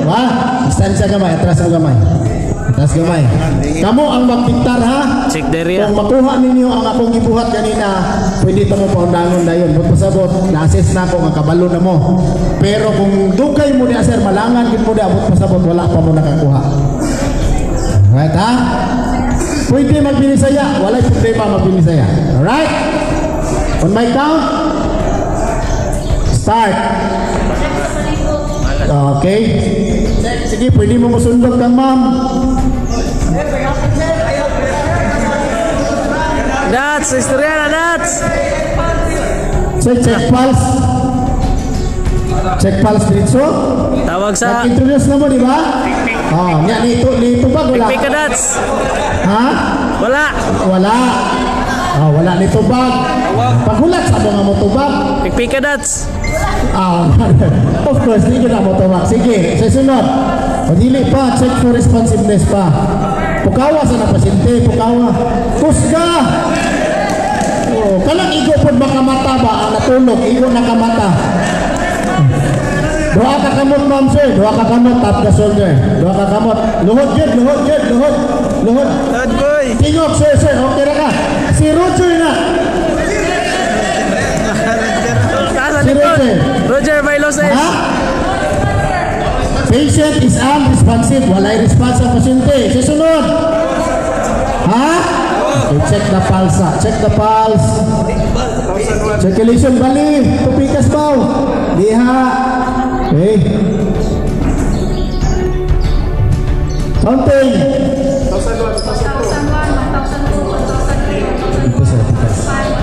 ha? Distansya gamay, atras mo gamay. Atras gamay. Kamu ang magdiktar ha? Check the area. Kung makuha ninyo ang akong gibuhat kanina, pwede ito mo paundangon na yun. Buat pasabot, na-assess na ako, ang kabalo na mo. Pero kung dugay mo niya, sir, malangan mo niya, buat pasabot, wala pa mo nakakuha. Alright, ha? Pwede magbinisaya, walay problema magbinisaya. Alright? On my count, start. Okay. Sige, pwede mo musundog kang ma'am. Dats, istorya na Dats. Check pulse. Check pulse dito. Tawag sa Introduce na mo, di ba? Oh, nya nito ba wala? Pikpik ka Dats. Ha? Wala. Wala. Oh, wala nito bag. Pagulat sa mga motobag. Pikpik ka Dats. Of course, hindi na motobag. Sige, sa sunod. Pagili pa, check for responsiveness pa. Pukawa sa napasyente, pukawa. Kusga! Oh, kalang igo po makamata ba ang natulog? Igo nakamata. Doa ka kamot, ma'am sir. Doa ka kamot, tap the shoulder. Doa ka kamot. Luhod jud, luhod jud, luhod. Luhod. Luhod boy. Tingog, sir, sir. Okay na ka. Si Roger na. Si Roger. Roger Bailoses. Ha? Patient is unresponsive. Walay response ang pasyente. Susunod. Ha? Okay, check the pulse. Check the pulse. Circulation bali. Tupikas baw. Diha. Okay. Counting. 1,001, 1,002, 1,003. Ito sir, tikas.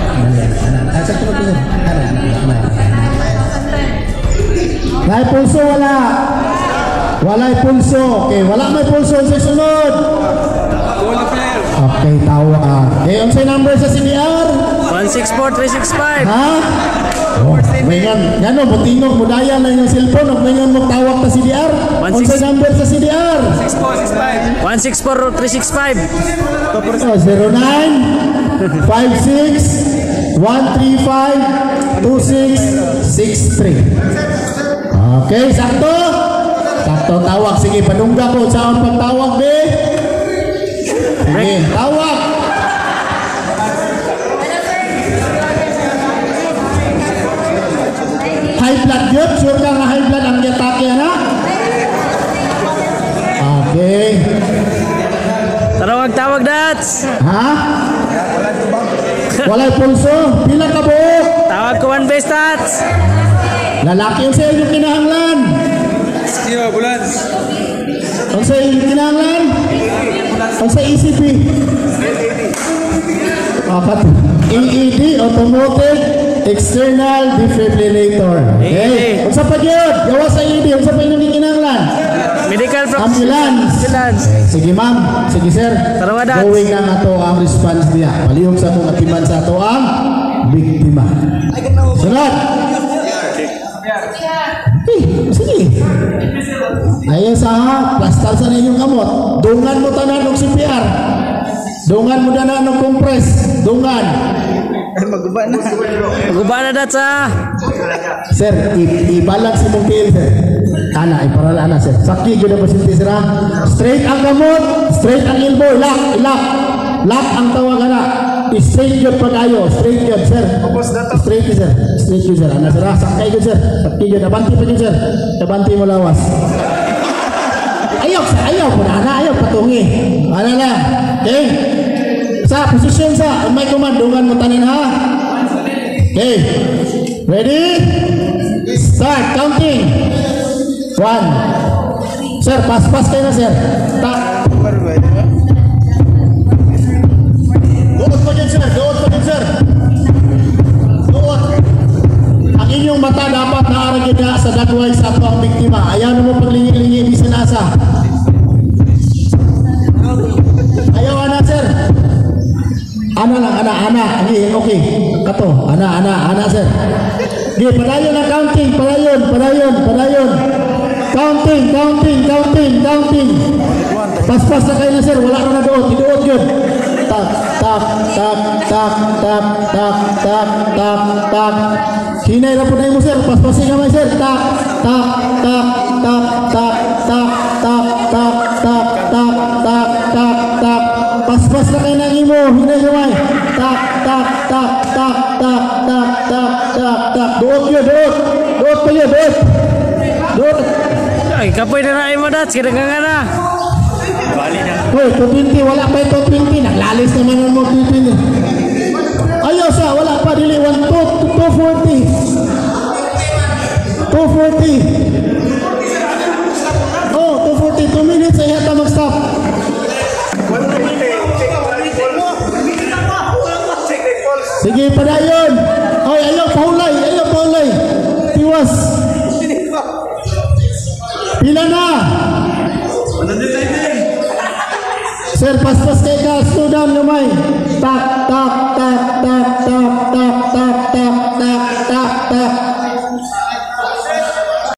May pulso wala. Walay pulso. Okay, wala may pulso sa sunod. Okay, tawa. Okay, unsay number sa CDR? 164365. Ha? Oh, mayngan, gano butingog mo daya lang yung cellphone, ug mayngan mo tawag ta CDR. Unsay number sa CDR? 164365. 09 56 135 2663. Okay, sakto? Sakto tawag. Sige, panungga ko sa ang pagtawag, be. Sige, tawag. High blood yun? Sure ka nga high blood ang yatake, na? Okay. Tawag Dats. Ha? Walay pulso? Pila ka buok? Tawag ko one best Dats. Lalaki yung sa inyong kinahanglan. Sige, ambulance. Ang sa inyong kinahanglan? Ang sa ECP? Apat. AED, Automotive External Defibrillator. Okay. Ang sa pagyod, gawa sa AED, ang sa inyong kinahanglan? Medical from Ambulance. Sige ma'am, sige sir. Going na nga to ang response niya. Palihog sa itong atiman sa ito ang biktima. Sunod. Sige. Ayan sa plastar sa ninyong kamot. Dungan mo tanan ng CPR. Dungan mo tanan ng compress. Dungan. Maguba na. Maguba na Dats ha. Sir, i-balance mong tail sir. Ana, iparala na sir. Sakit yun ang pasyente sir ha. Straight ang kamot. Straight ang elbow. Lock. Lock ang tawagan na. Straight yun pag-ayo. Straight yun sir. Straight yun sir. Straight yun sir. Ana sir ha. Sakay yun sir. Sakit yun. Nabanti pa yun sir. Nabanti mo lawas. Ayaw po na. Ayaw patungi. Ano na. Okay. Sa posisyon sa. May kumandungan mo tanin ha. Okay. Ready? Start. Counting. 1. Sir, pas-pas kayo na sir. Duot pa dyan sir. Duot. Ang inyong mata dapat naaragin na sa dagway sa ito ang biktima. Ayaw na mo paglingi-lingi di sinasa. Ayaw ana sir. Ana lang, ana. Okay. Kato. Ana sir. Okay, padayon na counting. Padayon. Counting. Pas-pas na kayo na sir, wala ka na doon, iduot yun. Tak. Hinay na po na mo sir, pas-pasin naman sir. Tak. Duot yun, duot. Duot pa yun, duot. Duot. Ay, kapoy na na mo dats. Kaya nga na. Hoy, 220, wala pa yung 220. Naglalis naman ang mga 220. Ayaw siya, wala pa. Dili, 240. 240. Oh, 240. 2 minutes ay hata mag-stop. Sige, padayon. Hoy, ayaw pahulay. Ayaw pahulay. Tiwas. Pila na. Sir, paspas kay ka. Slow down gamay. Tak, tak, tak, tak, tak.